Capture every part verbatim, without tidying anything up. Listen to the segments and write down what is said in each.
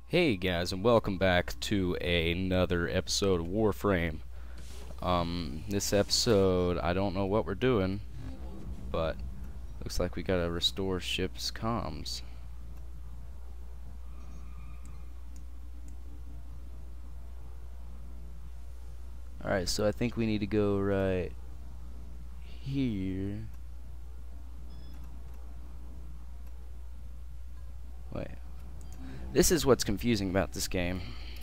Hey guys, and welcome back to another episode of Warframe. Um, this episode, I don't know what we're doing, but looks like we gotta restore ship's comms. Alright, so I think we need to go right here. Wait. This is what's confusing about this game.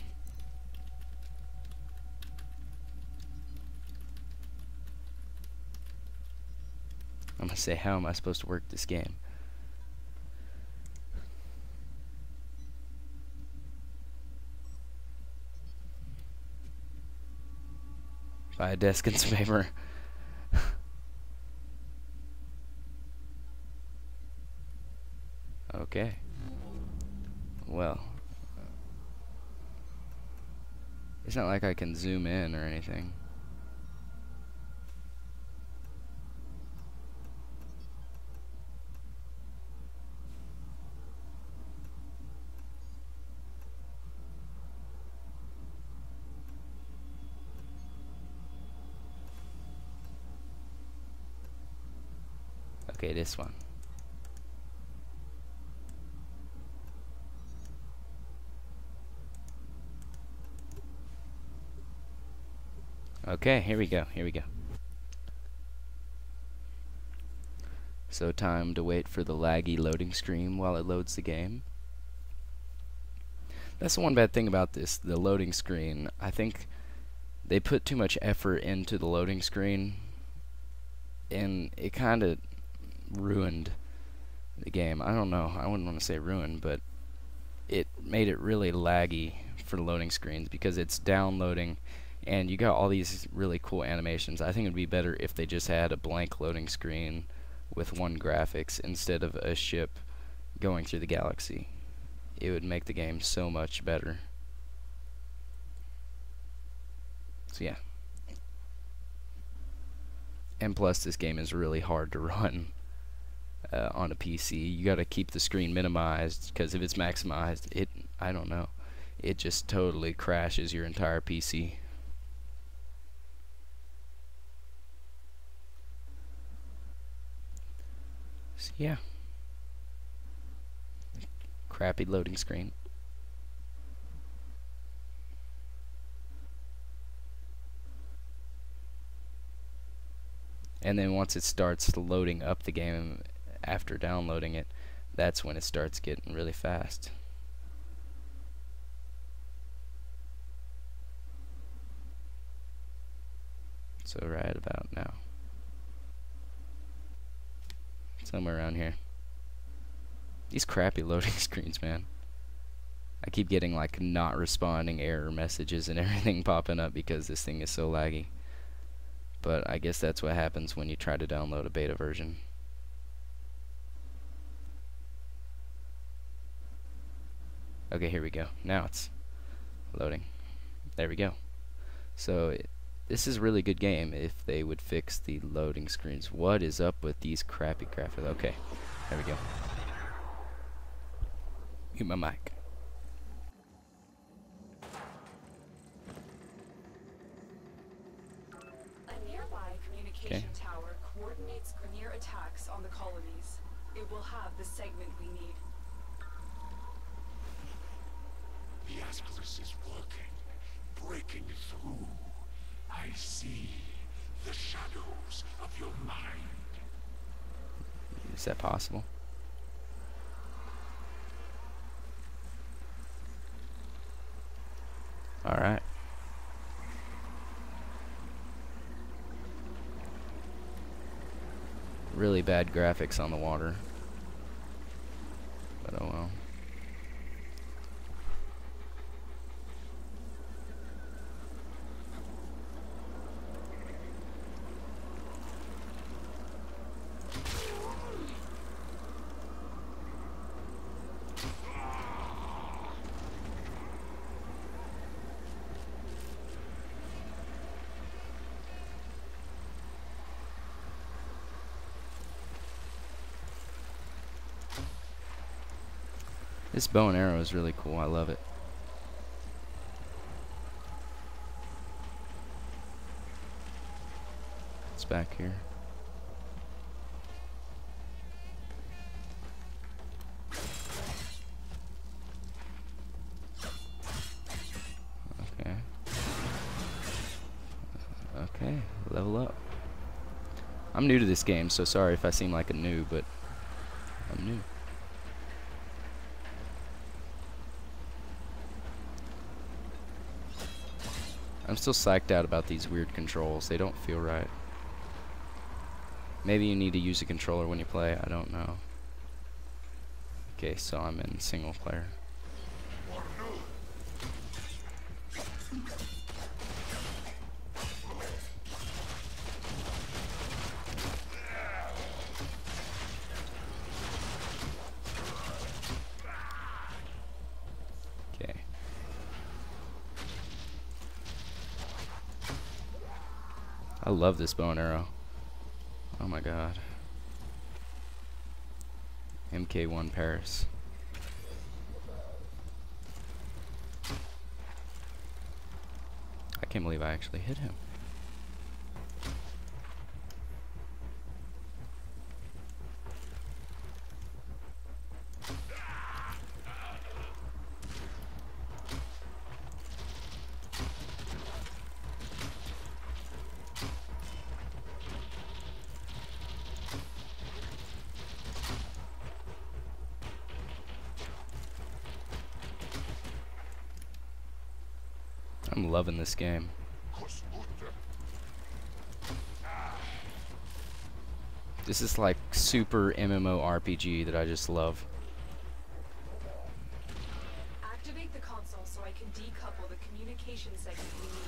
I'm gonna say, how am I supposed to work this game? Buy a desk and some paper. Okay. Well, it's not like I can zoom in or anything. Okay, this one. Okay, here we go, here we go. So time to wait for the laggy loading screen while it loads the game. That's the one bad thing about this, the loading screen. I think they put too much effort into the loading screen, and it kind of ruined the game. I don't know, I wouldn't want to say ruined, but it made it really laggy for the loading screens because it's downloading and you got all these really cool animations. I think it would be better if they just had a blank loading screen with one graphics instead of a ship going through the galaxy. It would make the game so much better. So yeah. And plus this game is really hard to run uh, on a P C. You gotta keep the screen minimized, because if it's maximized, it, I don't know, it just totally crashes your entire P C. So yeah, crappy loading screen. And then once it starts loading up the game after downloading it, that's when it starts getting really fast. So right about now. Somewhere around here. These crappy loading screens, man. I keep getting like not responding error messages and everything popping up because this thing is so laggy. But I guess that's what happens when you try to download a beta version. Okay, here we go. Now it's loading. There we go. So it, this is a really good game if they would fix the loading screens. What is up with these crappy graphics? Okay, there we go. Mute my mic. A nearby communication Okay. tower coordinates Grineer attacks on the colonies. It will have the segment we need. The Ascalus is working, breaking through. I see the shadows of your mind. Is that possible? Alright. Really bad graphics on the water. But oh well. This bow and arrow is really cool. I love it. else back here. Okay. Okay, level up. I'm new to this game, so sorry if I seem like a noob, but I'm new. I'm still psyched out about these weird controls. They don't feel right. Maybe you need to use a controller when you play. I don't know. Okay, so I'm in single player. Okay. I love this bow and arrow. Oh my god. M K one Paris. I can't believe I actually hit him. I'm loving this game. This is like super M M O R P G that I just love. Activate the console so I can decouple the communication segment we need.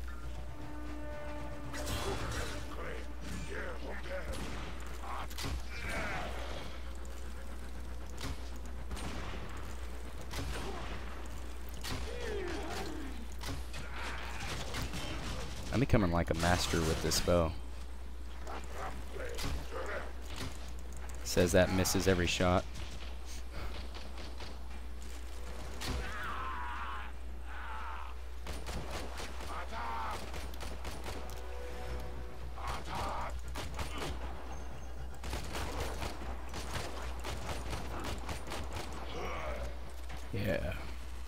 I'm becoming like a master with this bow. Says that misses every shot. Yeah.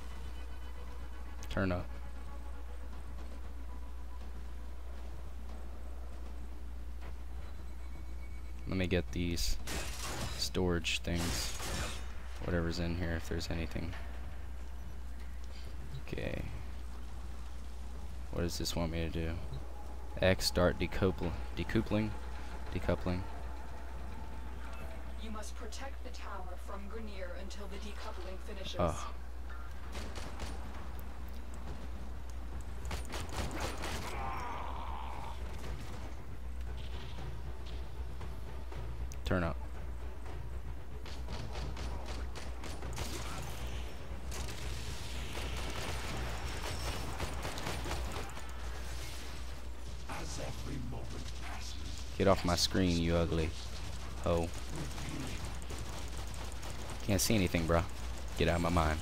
Turn up. Let me get these storage things. Whatever's in here, if there's anything. Okay. What does this want me to do? X, start decouple, decoupling, decoupling. You must protect the tower from Grenier until the decoupling finishes. Oh. Turn up. As every moment passes, Get off my screen, you ugly hoe. Can't see anything, bruh. Get out of my mind.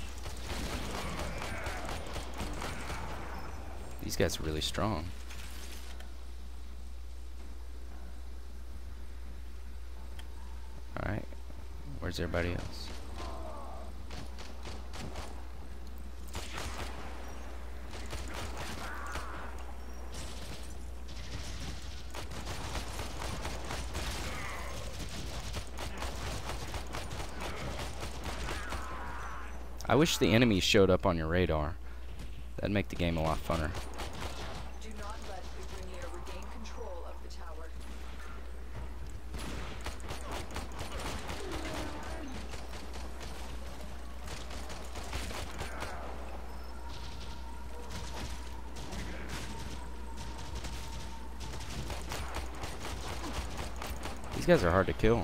These guys are really strong. Alright. Where's everybody else? I wish the enemies showed up on your radar. That'd make the game a lot funner. Do not let the Grenier regain control of the tower. These guys are hard to kill.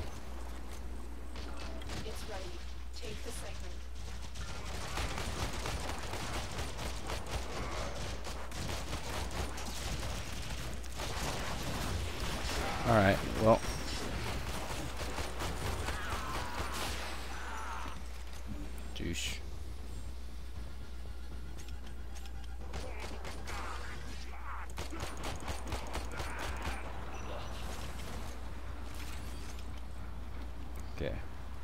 It's ready. Take the segment. Alright, well. Douche. Okay.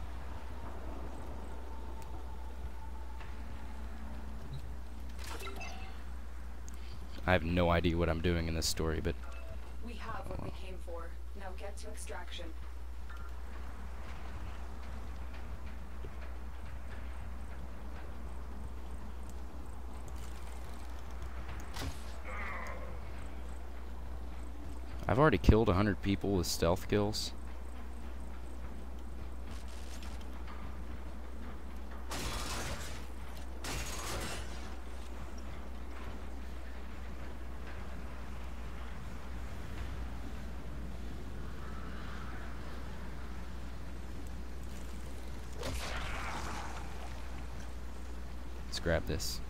I have no idea what I'm doing in this story, but We have what we came for. Now get to extraction. I've already killed a hundred people with stealth kills. Let's grab this.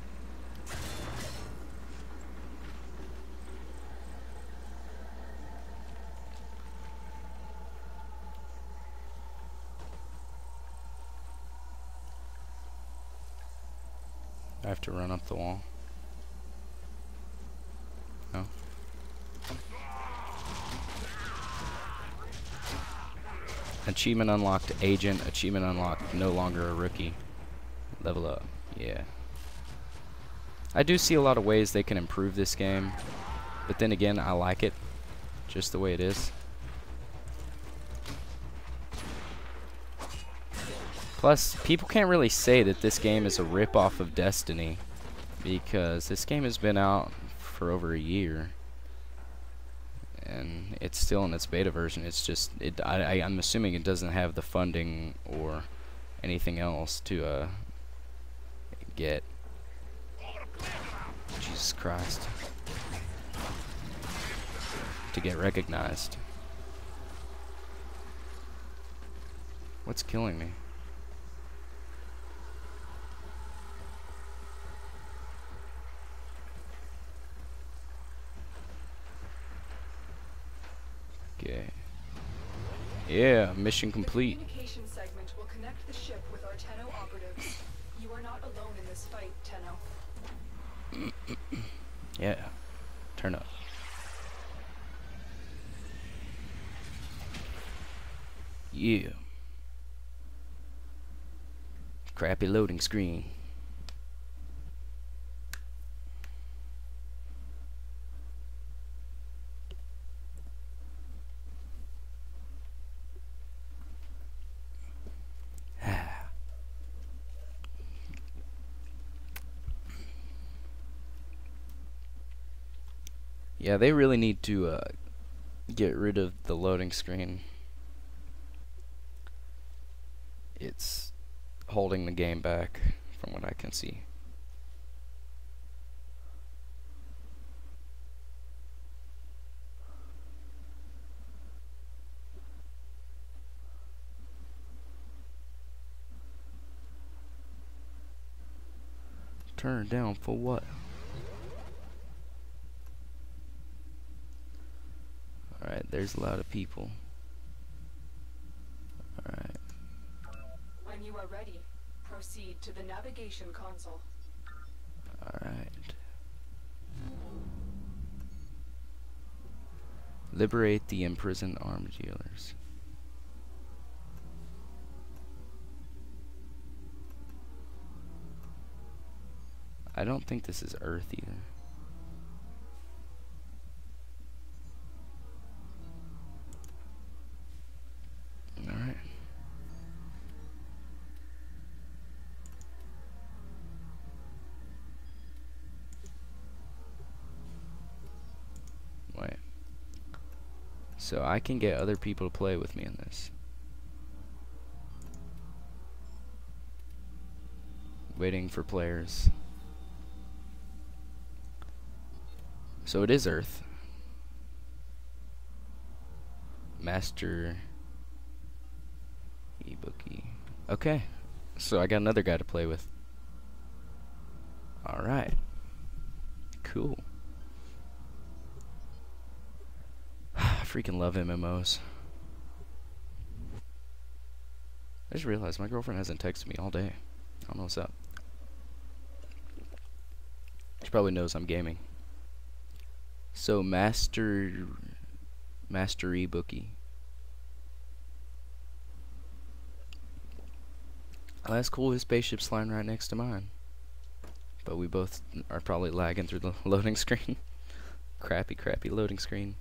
I have to run up the wall. No. Achievement unlocked, agent. Achievement unlocked, no longer a rookie. Level up. Yeah. I do see a lot of ways they can improve this game, but then again, I like it just the way it is. Plus, people can't really say that this game is a rip-off of Destiny, because this game has been out for over a year, and it's still in its beta version. It's just, it, I, I, I'm assuming it doesn't have the funding or anything else to uh, get. Jesus Christ. To get recognized. What's killing me? Okay. Yeah, mission complete. The communication segment will connect the ship with our Tenno operatives. You are not alone in this fight, Tenno. Yeah. Turn up. Yeah. Crappy loading screen. Yeah, they really need to uh, get rid of the loading screen. It's holding the game back from what I can see. Turn it down for what? Alright, there's a lot of people. Alright. When you are ready, proceed to the navigation console. Alright. Liberate the imprisoned arms dealers. I don't think this is Earth either. Alright. Wait. So I can get other people to play with me in this. Waiting for players. So it is Earth. Master ebookie. Okay. So I got another guy to play with. Alright. Cool. I freaking love M M Os. I just realized my girlfriend hasn't texted me all day. I don't know what's up. She probably knows I'm gaming. So master master ebookie. Oh, that's cool. His spaceship's flying right next to mine. But we both are probably lagging through the loading screen. Crappy, crappy loading screen.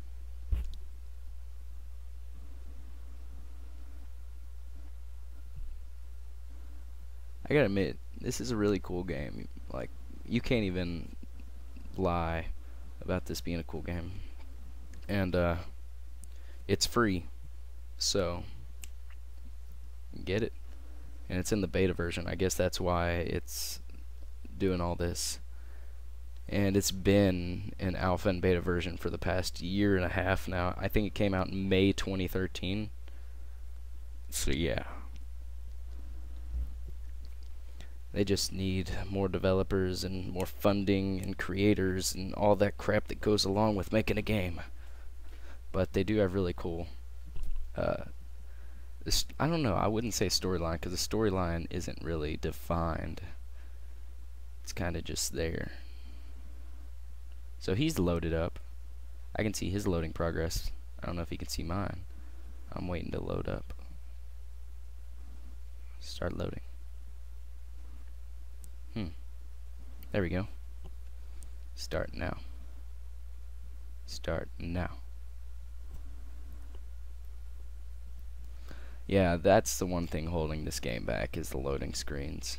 I gotta admit, this is a really cool game. Like, you can't even lie about this being a cool game. And, uh, it's free. So, get it. And it's in the beta version. I guess that's why it's doing all this. And it's been an alpha and beta version for the past year and a half now. I think it came out in May twenty thirteen. So, yeah. They just need more developers and more funding and creators and all that crap that goes along with making a game. But they do have really cool, uh, this, I don't know, I wouldn't say storyline, because the storyline isn't really defined. It's kind of just there. So he's loaded up. I can see his loading progress. I don't know if he can see mine. I'm waiting to load up. Start loading. Hmm. There we go. Start now. Start now. Yeah, that's the one thing holding this game back, is the loading screens.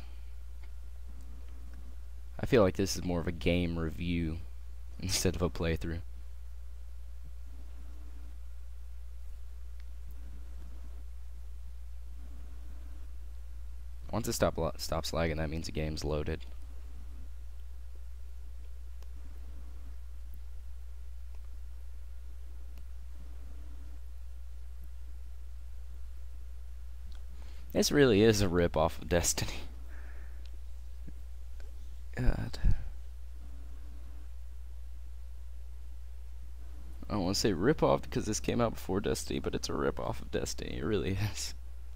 I feel like this is more of a game review instead of a playthrough. Once it stop stops lagging, that means the game's loaded. This really is a rip-off of Destiny. God. I don't want to say rip-off because this came out before Destiny, but it's a rip-off of Destiny. It really is.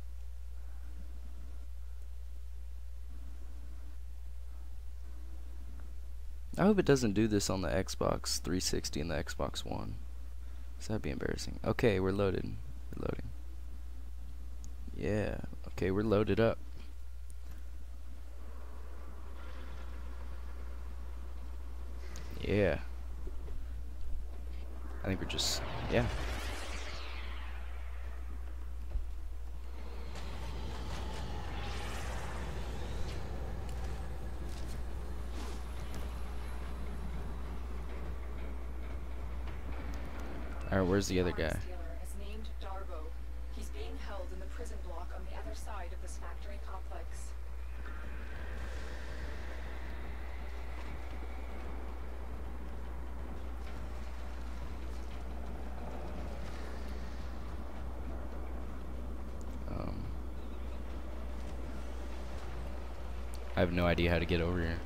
I hope it doesn't do this on the Xbox three sixty and the Xbox One. So that'd be embarrassing. Okay, we're loaded. We're loading. Yeah. Okay, we're loaded up. Yeah. I think we're just, yeah. Alright, where's the other guy? Is named Darbo. He's being held in the prison block on the other side of this factory complex. Um, I have no idea how to get over here.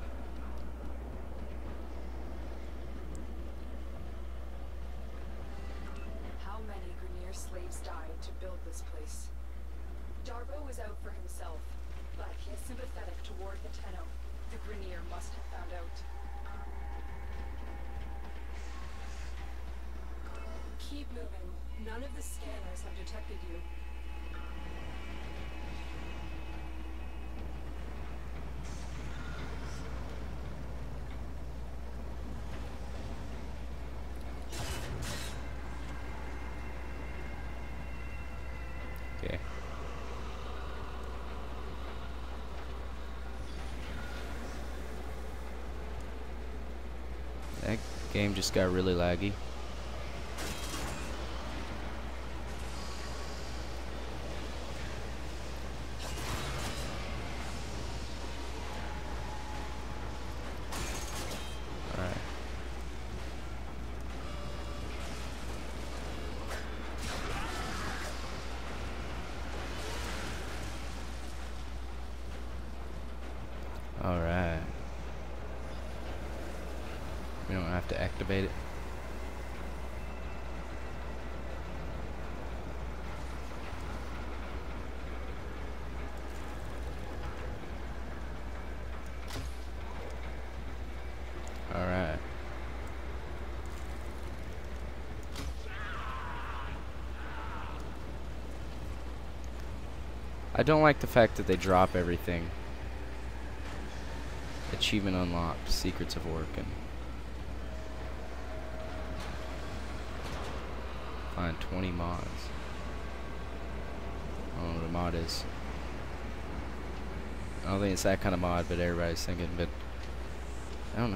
How many Grenier slaves died to build this place? Darbo is out for himself, but he is sympathetic toward the Tenno. The Grenier must have found out. Keep moving. None of the scanners have detected you. Okay. That game just got really laggy. Alright. Alright. We don't have to activate it. Alright. I don't like the fact that they drop everything. Achievement unlocked. Secrets of Working. Find twenty mods. I don't know what a mod is. I don't think it's that kind of mod, but everybody's thinking, but I don't know.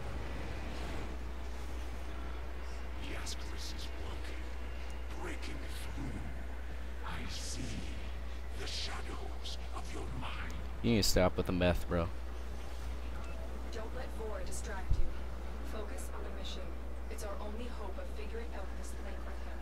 Yes, this is working. Breaking through. I see the shadows of your mind. You need to stop with the meth, bro. Don't let Vor distract you. Focus on the mission. It's our only hope of figuring out this link with him.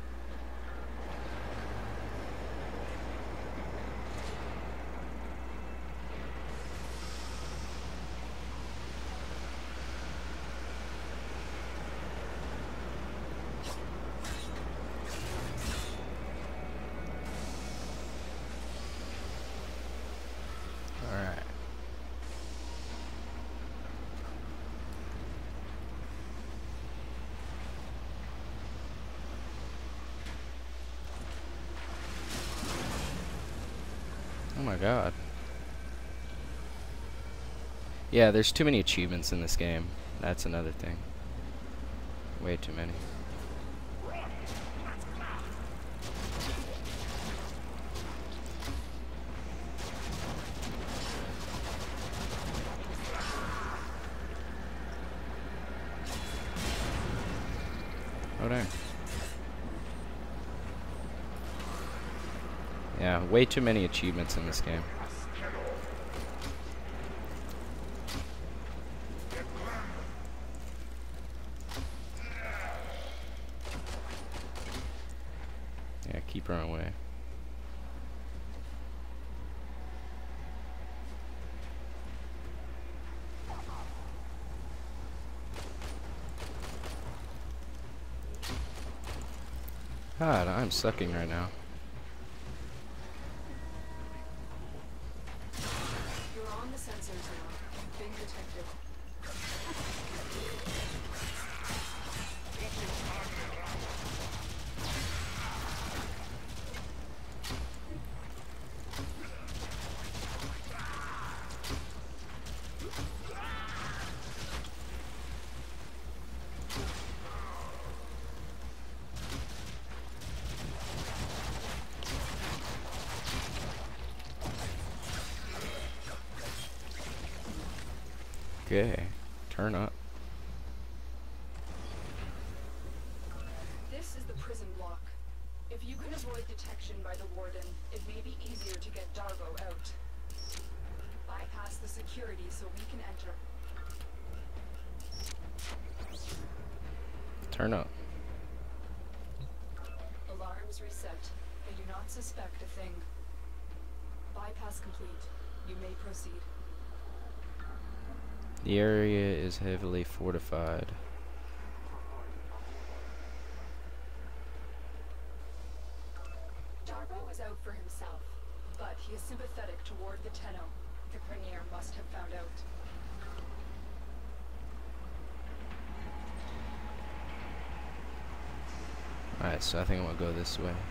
Alright. Oh my god. Yeah, there's too many achievements in this game. That's another thing. Way too many. Oh dang. Yeah, way too many achievements in this game. Yeah, keep running away. God, I'm sucking right now. You're on the sensors now. Being detected. Okay, turn up. This is the prison block. If you can avoid detection by the warden, it may be easier to get Darbo out. Bypass the security so we can enter. Turn up. Alarms reset. They do not suspect a thing. Bypass complete. You may proceed. The area is heavily fortified. Darbo is out for himself, but he is sympathetic toward the Tenno. The Grenier must have found out. Alright, so I think I'm gonna go this way.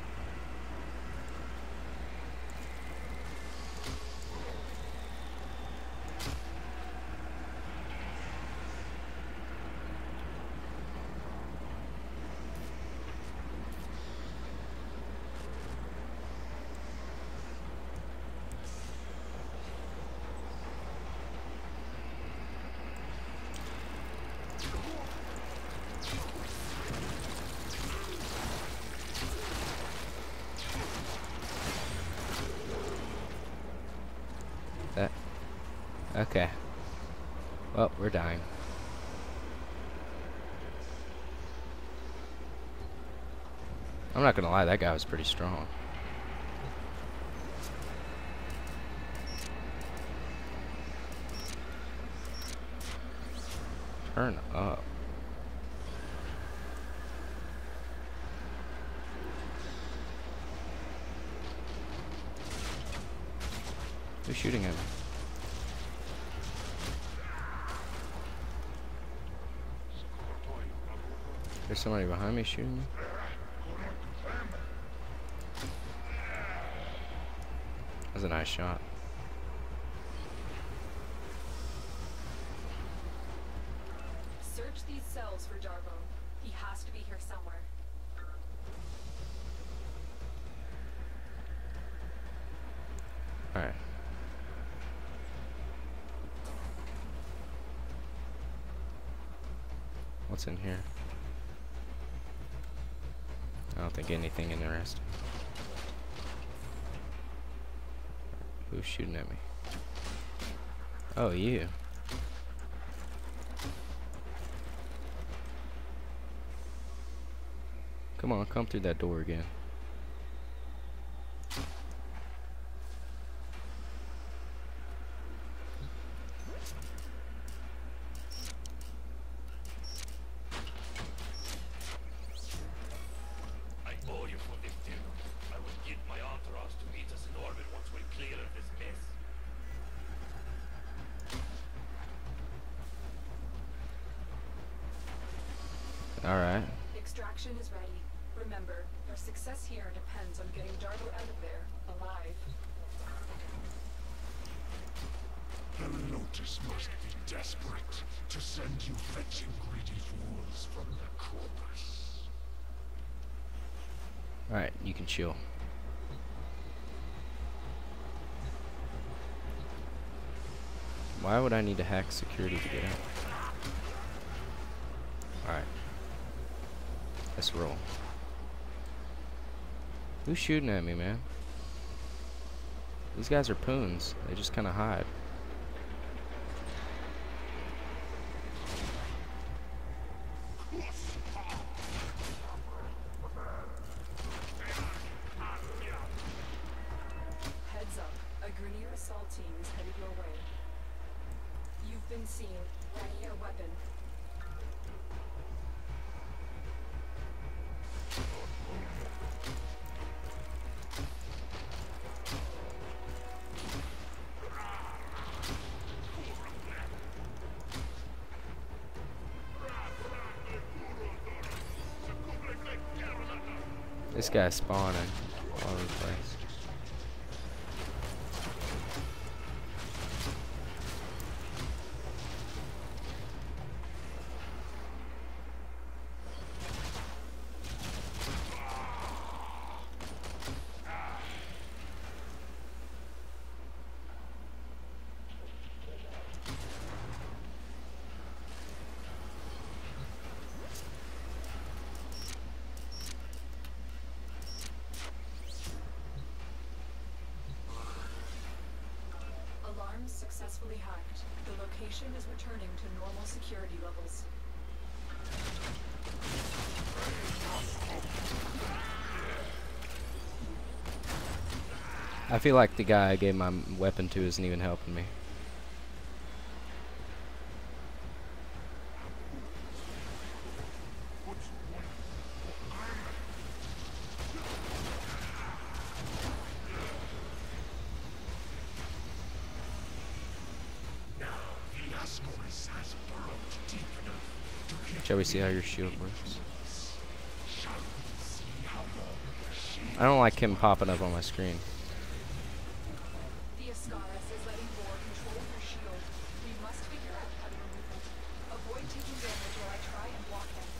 That. Okay. Well, we're dying. I'm not gonna lie, that guy was pretty strong. Turn up. Who's shooting at me? There's somebody behind me shooting me? was a nice shot. Search these cells for Darbo. He has to be here somewhere. Alright. What's in here? I don't think anything interesting. Who's shooting at me? Oh, you. Come on, come through that door again. I owe you for this, dude. I will get my entourage to meet us in orbit once we're clear of this mess. Alright. Extraction is ready. Remember, your success here depends on getting Darbo out of there, alive. The Lotus must be desperate to send you fetching greedy fools from the corpus. Alright, you can chill. Why would I need to hack security to get out? Alright. Let's roll. Who's shooting at me, man? These guys are poons. They just kind of hide. Heads up. A Grenier assault team is headed your way. You've been seen. Ready your weapon. This guy's spawning all over the place. Alarms successfully hacked. The location is returning to normal security levels. I feel like the guy I gave my weapon to isn't even helping me. Shall we see how your shield works? I don't like him popping up on my screen. The Ascaris is letting Vor control your shield. We must figure out how to remove it. Avoid taking damage while I try and block him.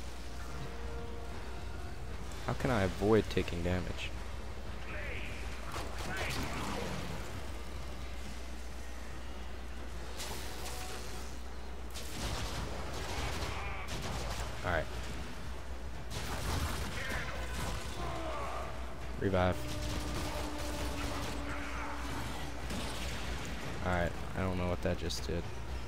How can I avoid taking damage? Alright. Revive. Alright, I don't know what that just did.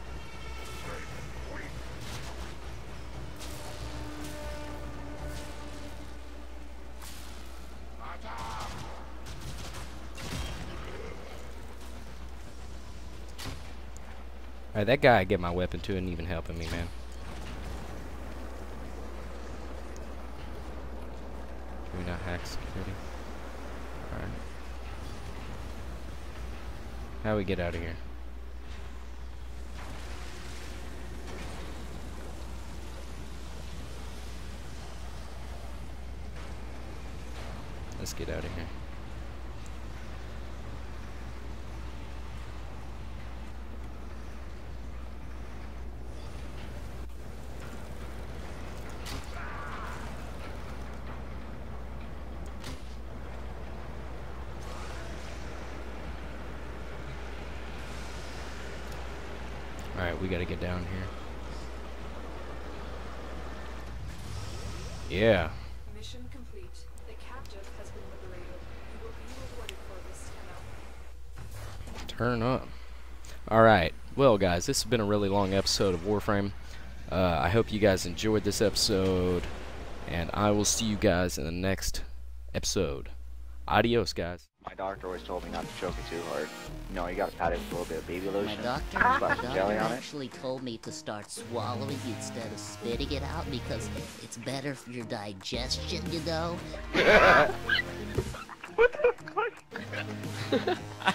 Alright, that guy I get my weapon to isn't even helping me, man. Can we not hack security? Alright. How do we get out of here? Let's get out of here. we gotta get down here. Yeah. Mission complete. The captive has been liberated. You will be rewarded for this, Tenno. Turn up. Alright. Well, guys, this has been a really long episode of Warframe. Uh, I hope you guys enjoyed this episode. And I will see you guys in the next episode. Adios, guys. My doctor always told me not to choke it too hard. You know, you gotta pat it with a little bit of baby lotion. My doctor, splash my some doctor jelly on it. actually told me to start swallowing instead of spitting it out because it's better for your digestion, you know? What the fuck?